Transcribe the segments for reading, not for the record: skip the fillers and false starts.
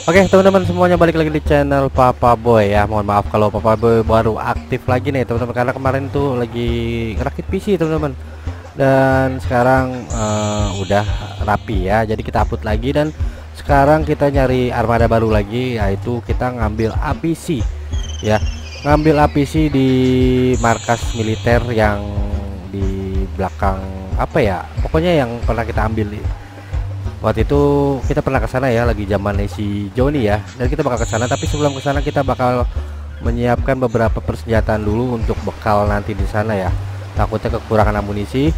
Oke teman-teman semuanya, balik lagi di channel Papa Boy ya. Mohon maaf kalau Papa Boy baru aktif lagi nih teman-teman, karena kemarin tuh lagi ngerakit PC teman-teman. Dan sekarang udah rapi ya, jadi kita upload lagi. Dan sekarang kita nyari armada baru lagi, yaitu kita ngambil APC ya. Ngambil APC di markas militer yang di belakang apa ya, pokoknya yang pernah kita ambil. Waktu itu kita pernah ke sana ya, lagi zaman si Joni ya, dan kita bakal ke sana. Tapi sebelum ke sana kita bakal menyiapkan beberapa persenjataan dulu untuk bekal nanti di sana ya. Takutnya kekurangan amunisi.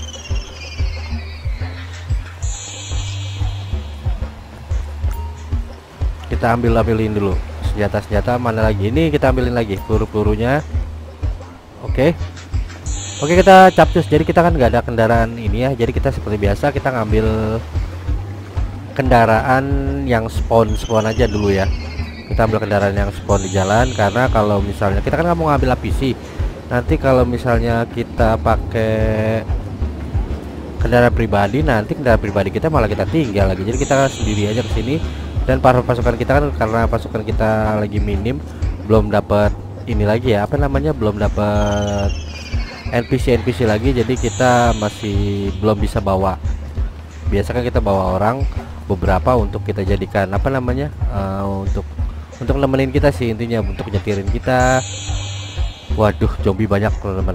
Kita ambilin dulu senjata mana lagi. Ini kita ambilin lagi peluru-pelurunya. Oke, kita capcus. Jadi kita kan nggak ada kendaraan ini ya, jadi kita seperti biasa kita ngambil kendaraan yang spawn aja dulu ya. Kita ambil kendaraan yang spawn di jalan, karena kalau misalnya kita kan nggak mau ngambil APC, nanti kalau misalnya kita pakai kendaraan pribadi, nanti kendaraan pribadi kita malah kita tinggal lagi. Jadi kita sendiri aja ke sini. Dan para pasukan kita kan, karena pasukan kita lagi minim, belum dapat ini lagi ya, apa namanya, belum dapat NPC lagi, jadi kita masih belum bisa bawa. Biasa kan kita bawa orang beberapa untuk kita jadikan apa namanya, untuk nemenin kita sih, intinya untuk nyetirin kita. Waduh, zombie banyak teman-teman.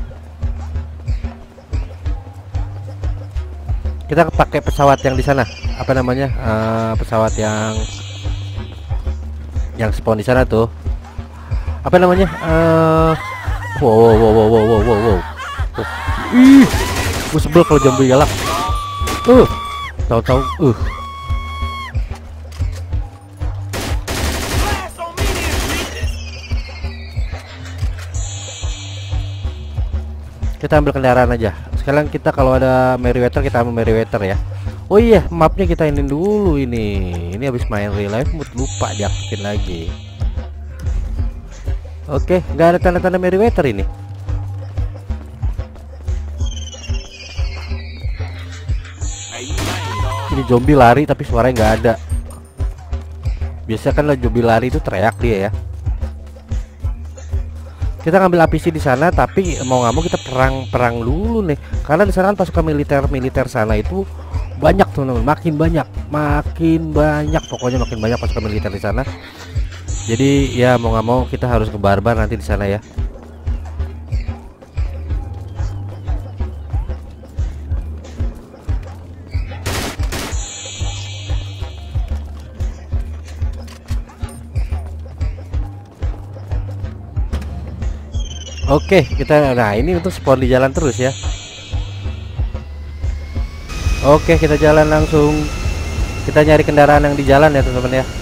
Kita pakai pesawat yang di sana, apa namanya, pesawat yang spawn di sana tuh, apa namanya, wow. Ih, gue sebel kalau zombie galak. Tahu-tahu kita ambil kendaraan aja. Sekarang kita kalau ada Meriwether, kita ambil Meriwether ya. Oh iya, mapnya kita ini dulu ini habis main real life mode lupa diaktifin lagi. Oke, nggak ada tanda-tanda Meriwether ini. Ini zombie lari tapi suaranya nggak ada. Biasa kan lah zombie lari itu teriak dia ya. Kita ngambil APC di sana, tapi mau nggak mau kita perang dulu nih, karena di sana kan pasukan militer sana itu banyak teman-teman, makin banyak, pokoknya makin banyak pasukan militer di sana. Jadi ya mau nggak mau kita harus ke barbar nanti di sana ya. Oke, nah ini untuk spawn di jalan terus ya. Oke, kita jalan langsung. Kita nyari kendaraan yang di jalan ya teman-teman ya.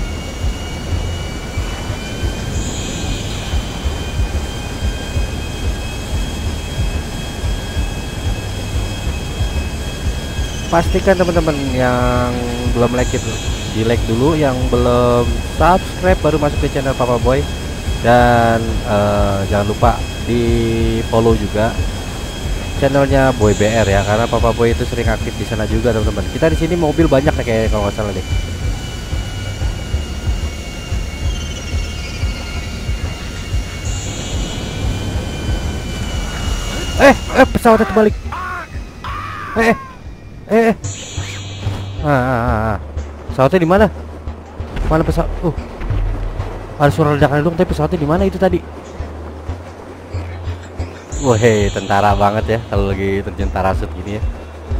Pastikan teman-teman yang belum like itu di like dulu, yang belum subscribe baru masuk ke channel Papa Boy. Dan jangan lupa di follow juga channelnya Boy BR ya, karena Papa Boy itu sering aktif di sana juga teman-teman. Kita di sini mobil banyak nih kayak kalau nggak salah deh. Pesawatnya terbalik. Pesawatnya di mana? Mana pesawat? Ada suara ledakan dong, tapi pesawatnya di mana itu tadi? Wah, tentara banget ya kalau lagi terjun parasut gini ya.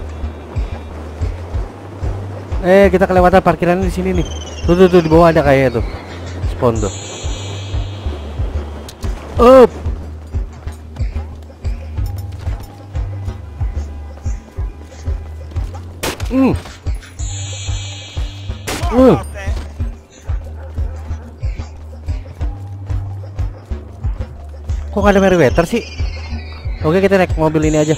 Kita kelewatan parkiran di sini nih. Tuh di bawah ada kayak tuh. Spawn tuh. Kok gak ada Meriwether sih? Oke, kita naik mobil ini aja.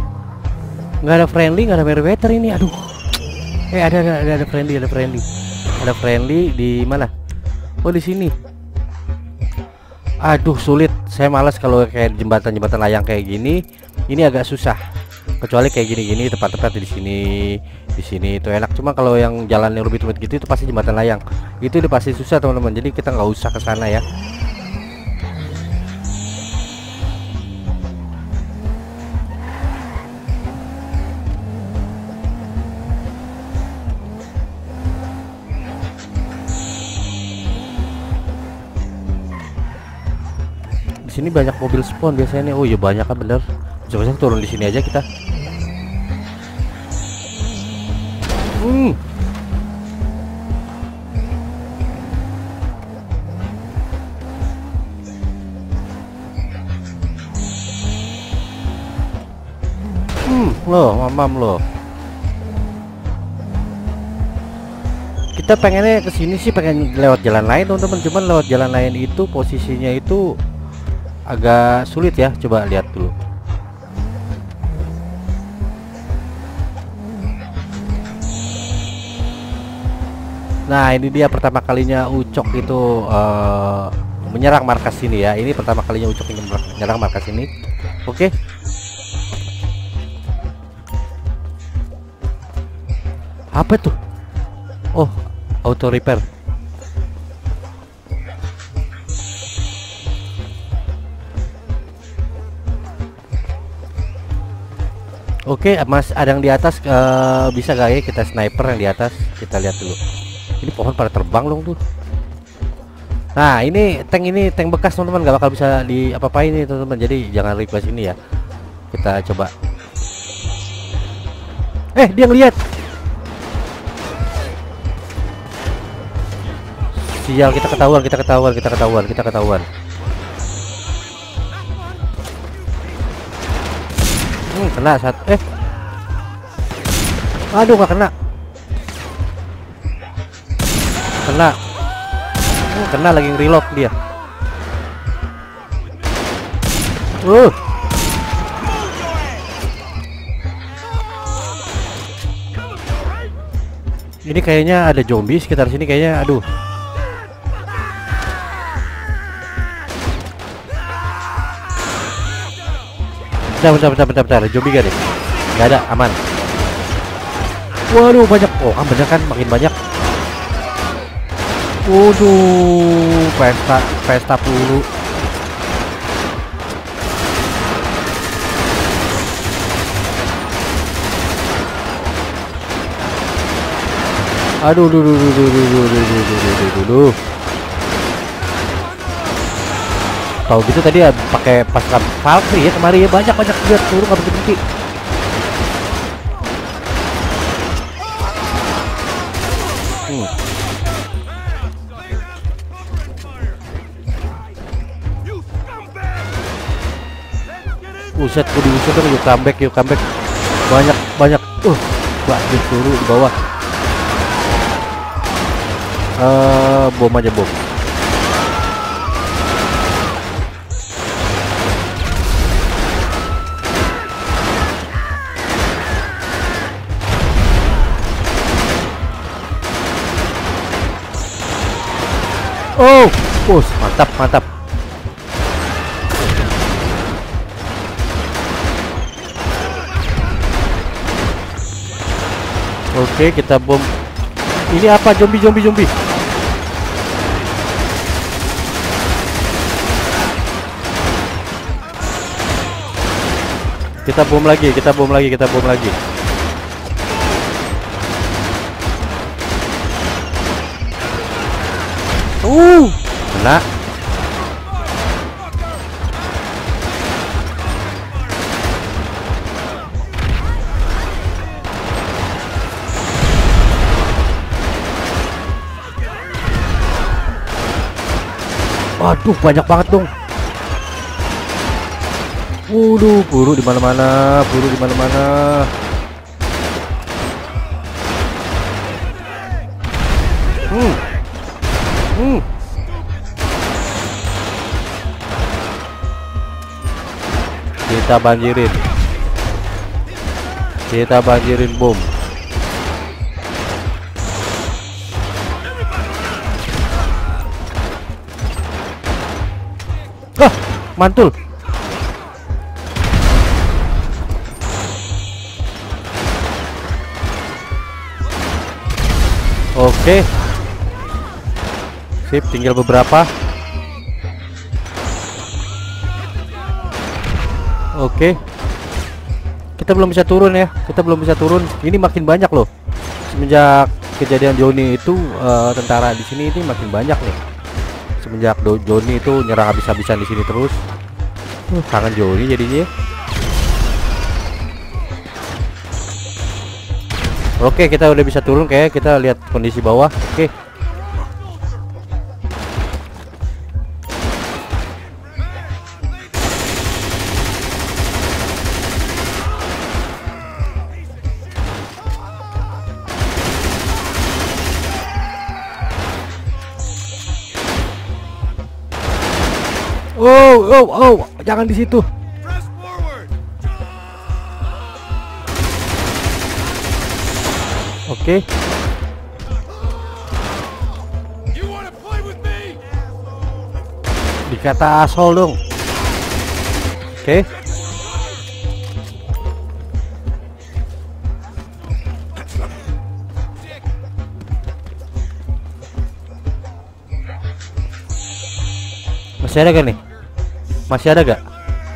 Nggak ada friendly, nggak ada Meriwether ini. Aduh. Ada friendly. Ada friendly di mana? Oh, di sini. Aduh, sulit. Saya malas kalau kayak jembatan-jembatan layang kayak gini. Ini agak susah. Kecuali kayak gini-gini tempat-tempat di sini itu enak. Cuma kalau yang jalan yang rumit-rumit gitu itu pasti jembatan layang. Itu udah pasti susah, teman-teman. Jadi kita nggak usah ke sana ya. Di sini banyak mobil spawn biasanya nih. Oh iya, banyak kan, bener. Coba turun di sini aja kita. Loh, mamam loh. Kita pengennya ke sini sih, pengen lewat jalan lain, teman-teman. Cuman lewat jalan lain itu posisinya itu agak sulit ya. Coba lihat dulu. Nah, ini dia pertama kalinya Ucok itu menyerang markas ini ya. Ini pertama kalinya Ucok ini menyerang markas ini. Oke. Apa tuh? Oh, auto repair. Oke, Mas, ada yang di atas, bisa gak ya kita sniper yang di atas? Kita lihat dulu. Ini pohon pada terbang dong tuh. Nah, ini tank bekas, teman-teman, gak bakal bisa di apa-apain ini, teman-teman. Jadi jangan request ini ya. Kita coba. Dia ngeliat. Sial, kita ketahuan. Kena satu. Aduh, nggak kena. Kena lagi reload dia. Ini kayaknya ada zombie sekitar sini kayaknya. Aduh. Bentar. Zombie gak deh? Gak ada, aman. Waduh, banyak. Oh, kan bener kan, makin banyak. Waduh, pesta peluru. Aduh. Tahu gitu tadi ya pakai pasukan Valkyrie ya kemarin ya, banyak lihat turun nggak berhenti. Uset, yuk comeback. Banyak. Banyak turun di bawah. Bom aja. Oh, mantap. Oke, kita bom. Ini apa? Zombie. Kita bom lagi. Kena. Waduh, banyak banget dong. Waduh, buru di mana-mana. Kita banjirin bom. Mantul. Oke. Sip, tinggal beberapa. Oke. Kita belum bisa turun ya. Kita belum bisa turun. Ini makin banyak loh. Semenjak kejadian Joni itu tentara di sini ini makin banyak nih. Semenjak Joni itu nyerang habis-habisan di sini terus. Kangen Joni jadinya. Oke, kita udah bisa turun kayak kita lihat kondisi bawah. Oke. Oh, jangan di situ. Oke. Dikata asal dong. Oke. Masih ada gak nih? Masih ada gak?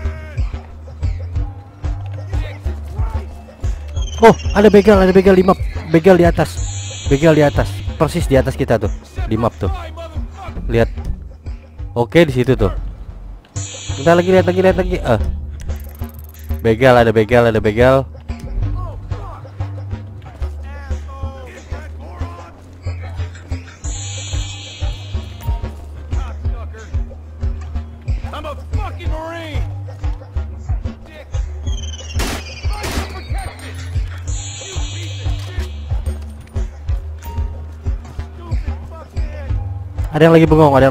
Oh, ada begal di map. Begal di atas. Begal di atas. Persis di atas kita tuh. Di map tuh. Lihat. Oke, di situ tuh. Kita lagi lihat lagi. Begal, ada begal. Ada yang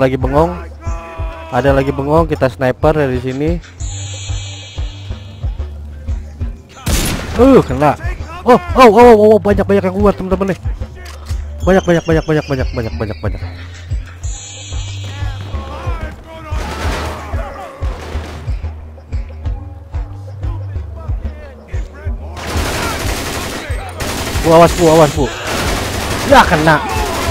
lagi bengong, kita sniper dari sini. Kena. Oh, banyak yang keluar teman-teman nih. Banyak. Awas, Bu. Ya kena.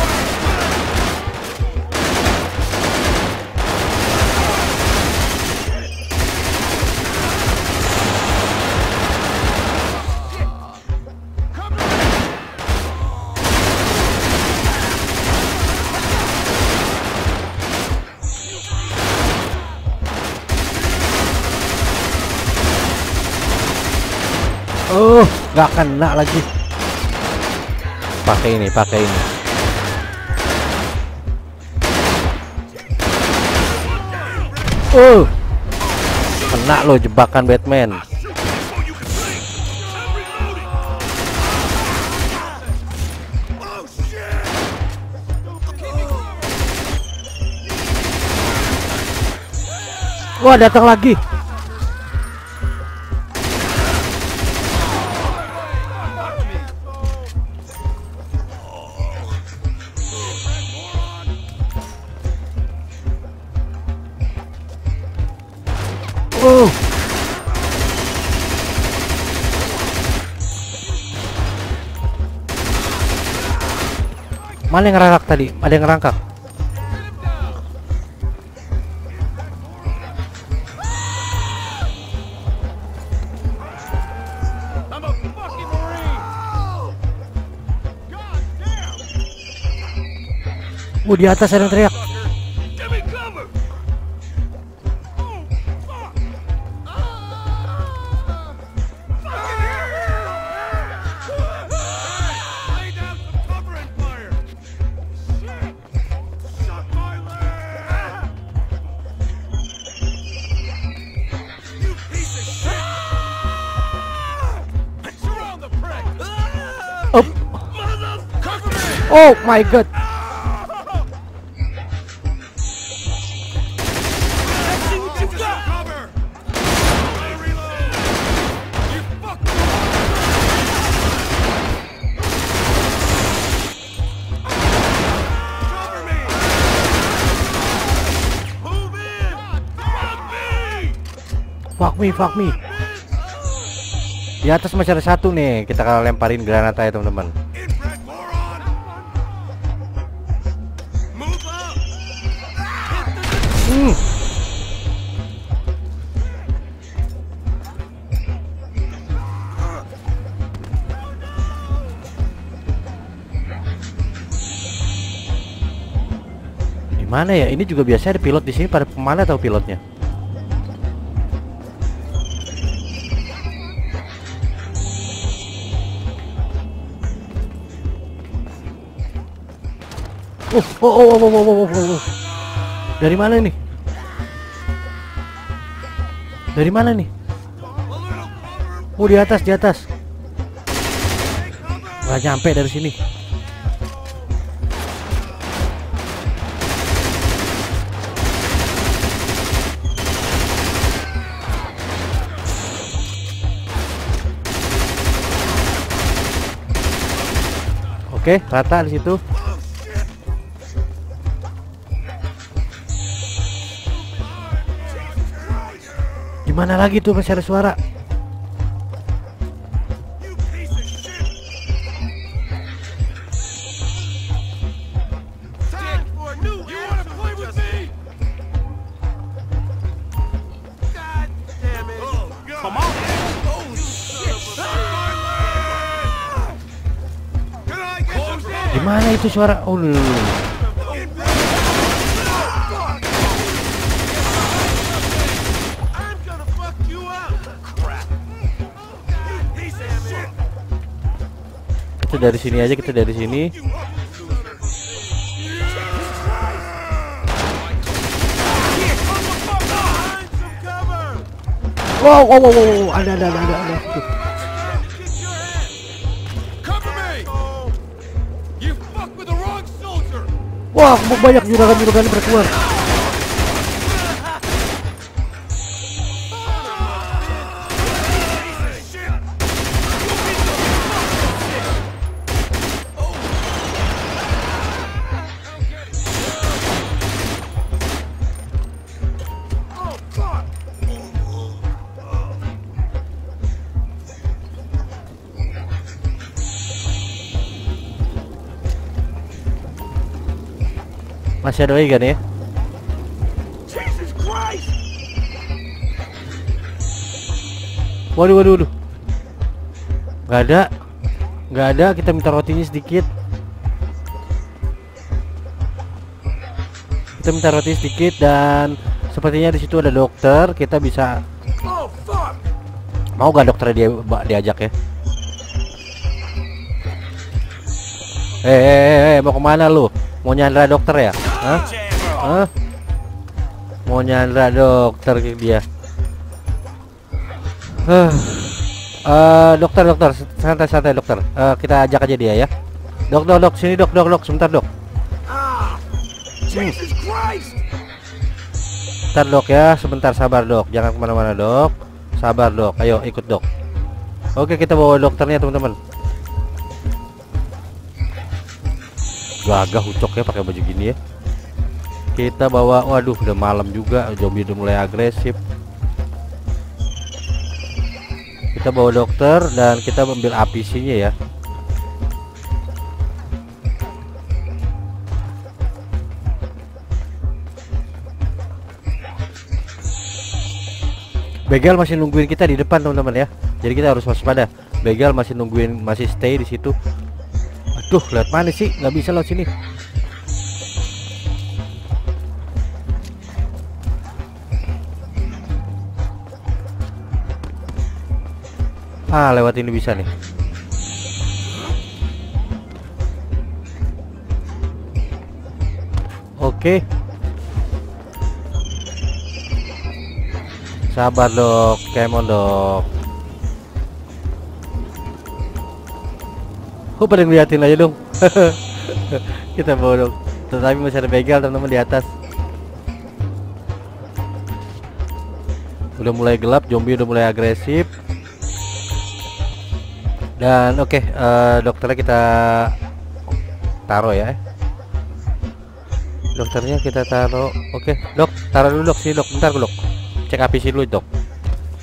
Gak kena lagi. Pakai ini. Kena lo jebakan Batman. Wah, datang lagi. Mana yang ngerangkak tadi? Ada yang ngerangkak. Di atas ada yang teriak. Oh my god. Fuck me, fuck me. Di atas masih ada satu nih. Kita kalau lemparin granat aja teman-teman. Mana ya? Ini juga biasanya ada pilot di sini. Pada kemana tahu pilotnya? Oh. Dari mana nih? Dari mana nih? Oh, di atas, di atas. Nggak nyampe dari sini. Oke, rata di situ. Gimana lagi tuh, masih ada suara? Gimana itu suara? Oh, kita dari sini aja, kita dari sini. Wow, ada. Wah, banyak juragan berkeluar. Masih ada lagi kan ya? Waduh. Nggak ada. Kita minta rotinya sedikit. Dan sepertinya di situ ada dokter. Kita bisa. Mau gak dokter diajak ya? Mau kemana lu? Mau nyandra dokter ya? Hah? Mau nyandra dokter dia. Dokter, santai dokter. Kita ajak aja dia ya. Dok, sini dok, sebentar dok. Bentar dok ya, sebentar, sabar dok. Jangan kemana-mana dok. Sabar dok, ayo ikut dok. Oke, kita bawa dokternya teman-teman. Gagah ucok ya pakai baju gini ya. Kita bawa, waduh udah malam juga, zombie udah mulai agresif. Kita bawa dokter dan kita ambil APC-nya ya. Begal masih nungguin kita di depan teman-teman ya. Jadi kita harus waspada. Begal masih nungguin, masih stay di situ. Aduh, lihat mana sih? Nggak bisa lewat sini. Lewat ini bisa nih. Oke. Sabar dok, kemon dok. Pada ngeliatin aja dong. Kita bawa dong. Tetapi masih ada begal teman-teman di atas. Udah mulai gelap, zombie udah mulai agresif. Dan oke, dokternya kita taruh ya. Dokternya kita taruh. Oke, dok, taruh dulu dok, sini dok. Bentar dok. Cek APC dulu dok.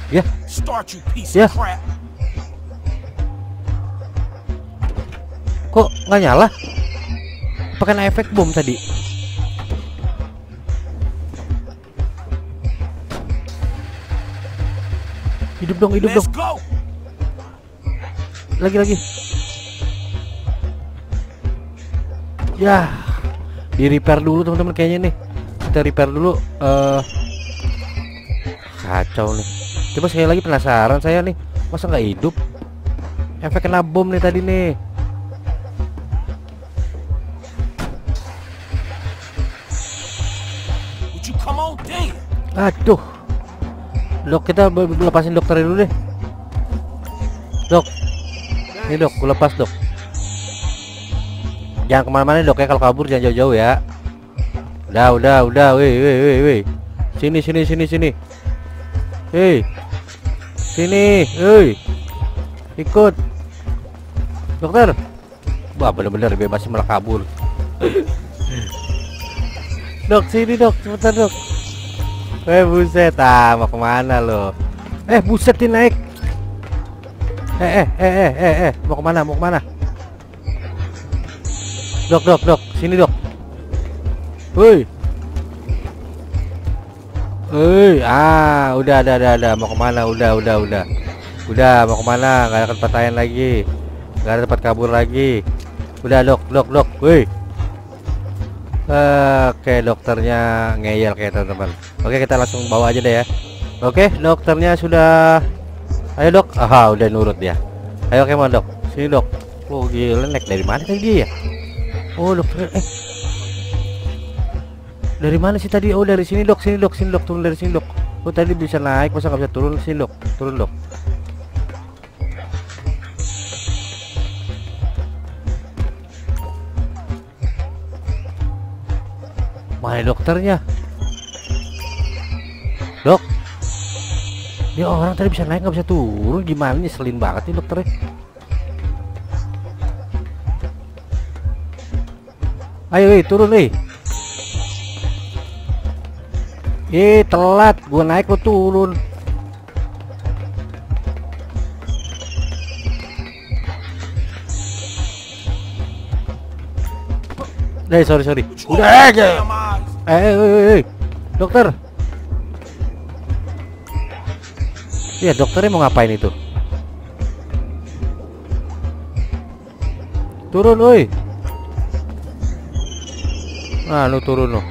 Ya. Start, you piece Ya. of crap. Kok nggak nyala? Apa kena efek bom tadi? Hidup dong, hidup Let's dong. go. Lagi. Ya. Di repair dulu teman-teman kayaknya nih. Kita repair dulu. Kacau nih. Coba sekali lagi, penasaran saya nih. Masa nggak hidup? Efek kena bom nih tadi nih. Would you come on, damn. Aduh. Dok, kita lepasin dokter dulu deh. Dok. Ini dok, gue lepas dok. Jangan kemana-mana dok ya, kalau kabur jangan jauh-jauh ya. Udah, weh. Sini. Hei. Sini, hei. Ikut. Dokter. Wah, bener-bener bebas malah kabur. Dok, sini dok, cepetan dok. Buset, mau kemana lo? Buset, ini naik. Mau kemana? Dok, sini dok. Woi. Udah. Mau kemana? Udah, mau kemana? Gak ada tempat lain lagi. Gak ada tempat kabur lagi. Udah dok. Woi. Oke, dokternya ngeyel kayak teman-teman. Oke, kita langsung bawa aja deh ya. Oke, dokternya sudah. Ayo dok. Aha, udah nurut dia. Ayo kemana dok? Sini dok. Oh gila, naik dari mana tadi dia? Oh dokter. Dari mana sih tadi? Oh dari sini dok. Turun dari sini dok. Oh tadi bisa naik, masa nggak bisa turun? Sini dok. Turun dok. Mana dokternya? Dok. Dia orang tadi bisa naik nggak bisa turun, gimana? Nyeselin banget nih dokternya. Ayo turun telat, gua naik lo turun. Sorry. Udah aja. Dokter. Iya, dokternya mau ngapain itu? Turun, lu turun lo.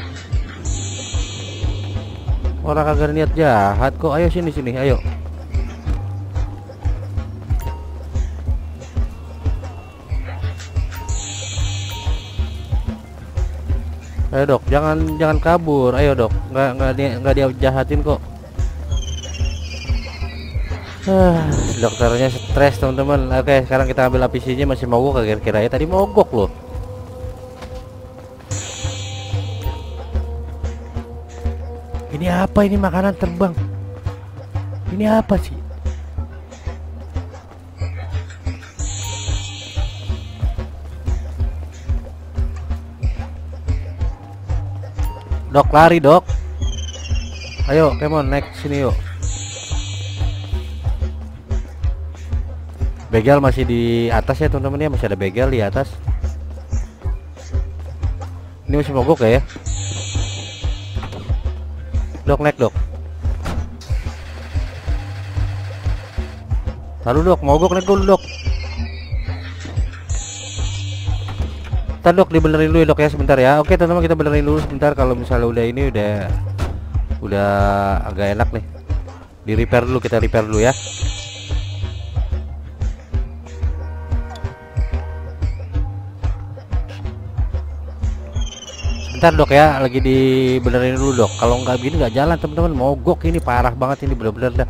Orang kagak niat jahat kok. Ayo sini, ayo. Ayo dok, jangan kabur. Ayo dok, nggak dia jahatin kok. Dokternya stres teman-teman. Oke, sekarang kita ambil APC-nya. Masih mogok kira-kira ya? Tadi mogok loh. Ini apa ini, makanan terbang? Ini apa sih? Dok, lari dok. Ayo, come on, naik sini yuk. Begal masih di atas ya teman-teman ya, masih ada begal di atas. Ini masih mogok ya? Dok, naik dok. Lalu dok, mogok naik dulu dok. Ntar dok dibenerin dulu ya dok ya, sebentar ya. Oke teman-teman, kita benerin dulu sebentar. Kalau misalnya udah ini udah agak enak nih. Di repair dulu, kita repair dulu ya. Bentar dok ya, lagi dibenerin dulu dok. Kalau nggak begini nggak jalan teman-teman, mogok ini parah banget ini, bener-bener dah.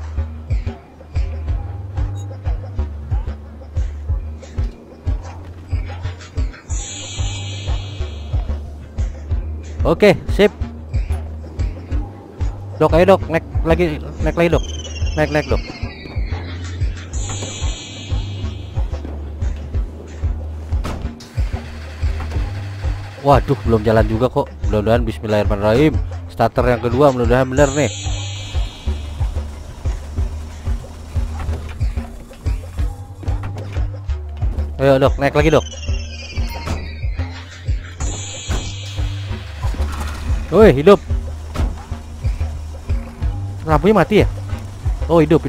Oke, sip. Dok, ayo dok, naik lagi dok. Naik dok. Waduh, belum jalan juga kok. Mudah-mudahan bismillahirrahmanirrahim. Starter yang kedua mudah-mudahan bener nih. Ayo dok, naik lagi dok. Woi, hidup. Lampunya mati ya? Oh, hidup.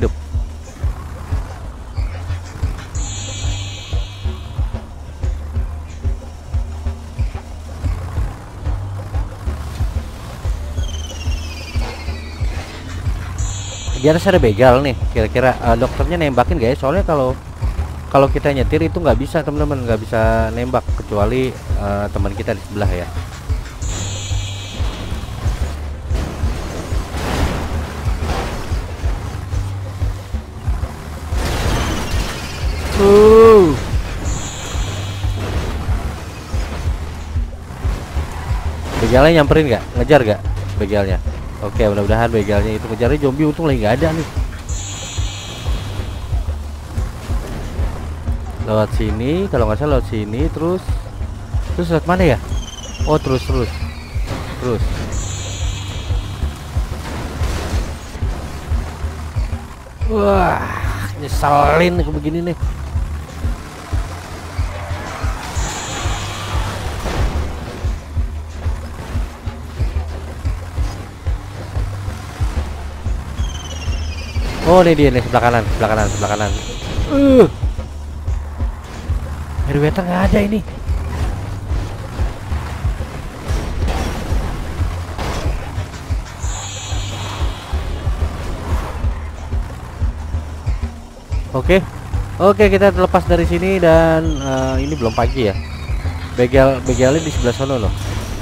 Di atas ada begal nih. Kira-kira dokternya nembakin gak ya? Soalnya kalau kita nyetir itu nggak bisa teman-teman, nggak bisa nembak kecuali teman kita di sebelah ya. Begalnya nyamperin nggak? Ngejar nggak begalnya? Oke, mudah-mudahan begalnya itu ngejarnya zombie. Untung lagi nggak ada nih. Lewat sini, kalau nggak salah lewat sini, terus lewat mana ya? Oh, terus. Wah, nyeselin nih begini nih. Oh, ini dia nih, sebelah kanan. Meriwether nggak ada ini. Oke, kita terlepas dari sini dan ini belum pagi ya. Begalnya di sebelah sana loh.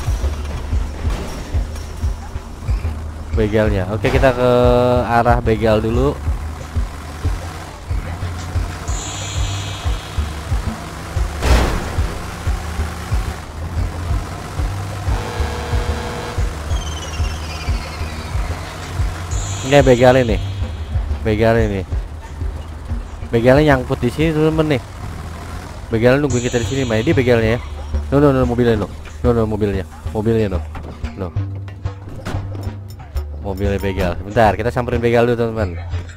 Begalnya. Oke, kita ke arah begal dulu. Ini begalnya nih. Begalnya nyangkut di sini temen nih. Begalnya nunggu kita di sini, main dia begalnya ya. No, mobilnya no. Mobilnya no. Mobilnya begal. Bentar, kita samperin begal dulu teman-teman.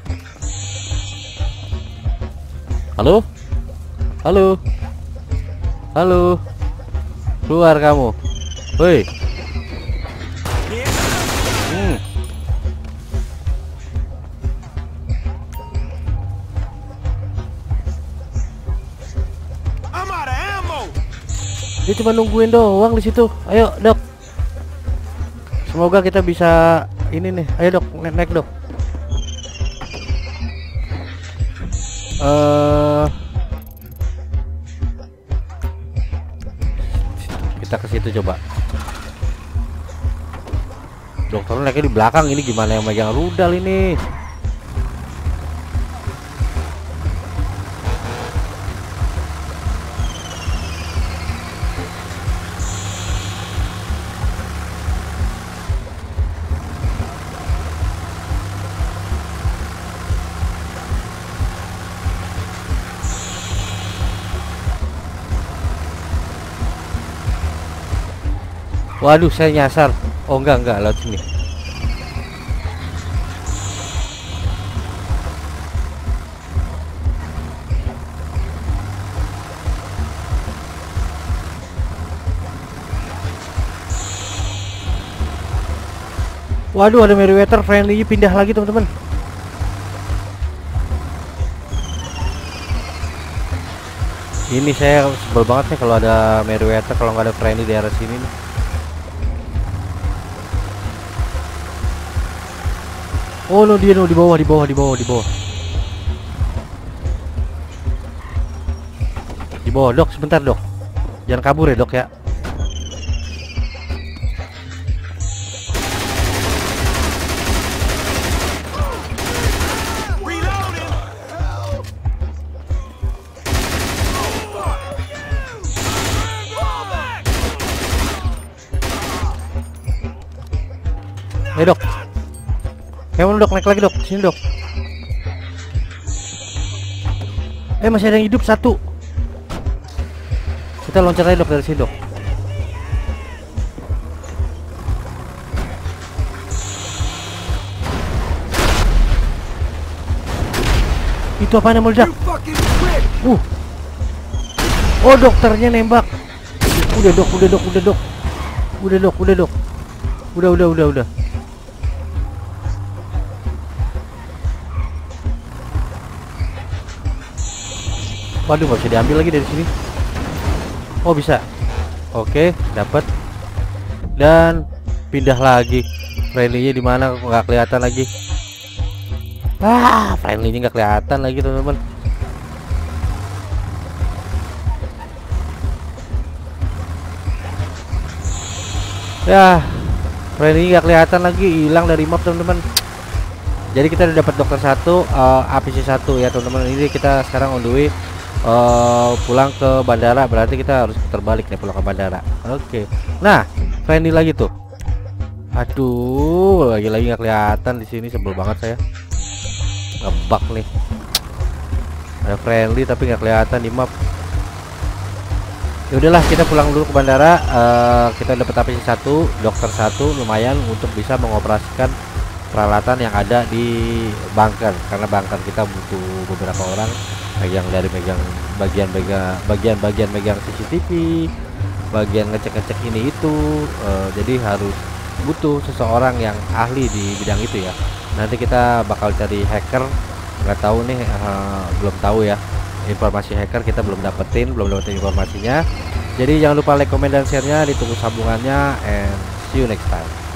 Halo. Keluar kamu. Woi. Dia cuma nungguin doang di situ. Ayo, Dok. Semoga kita bisa ini nih. Ayo, Dok, naik, Dok. Kita ke situ coba. Dokter naiknya di belakang, ini gimana yang megang rudal ini? Waduh, saya nyasar. Oh, enggak lewat sini. Waduh, ada Meriwether friendly pindah lagi teman-teman. Ini saya sebel banget nih kalau ada Meriwether, kalau nggak ada friendly di area sini nih. Oh no, dia no, di bawah. Di bawah, Dok, sebentar, Dok. Jangan kabur ya, Dok ya. Dok. Kamu Dok, naik lagi, Dok. Sini, Dok. Masih ada yang hidup satu. Kita loncat aja, Dok, dari sini, Dok. Itu apa yang meledak? Oh, dokternya nembak. Udah dok, udah dok, udah dok. Udah dok, udah dok. Udah. Waduh, nggak bisa diambil lagi dari sini. Oh, bisa. Oke, dapat. Dan pindah lagi. Friendly-nya di mana? Nggak kelihatan lagi. Ah, friendly-nya nggak kelihatan lagi, teman-teman. Ya, friendly nggak kelihatan lagi, hilang dari map, teman-teman. Jadi kita udah dapat dokter 1, APC 1 ya, teman-teman. Ini kita sekarang on the way pulang ke bandara, berarti kita harus terbalik nih pulang ke bandara. Oke. Nah, friendly lagi tuh. Aduh, lagi-lagi nggak kelihatan di sini, sebel banget saya. Ngebug nih. Ada friendly tapi nggak kelihatan di map. Ya udahlah, kita pulang dulu ke bandara. Kita dapat APC 1, dokter 1, lumayan untuk bisa mengoperasikan peralatan yang ada di bunker, karena bunker kita butuh beberapa orang yang dari megang bagian megang CCTV, bagian ngecek ini itu, jadi harus butuh seseorang yang ahli di bidang itu ya. Nanti kita bakal cari hacker, nggak tahu nih, belum tahu ya, informasi hacker kita belum dapetin informasinya. Jadi jangan lupa like, comment, dan share-nya, ditunggu sambungannya, and see you next time.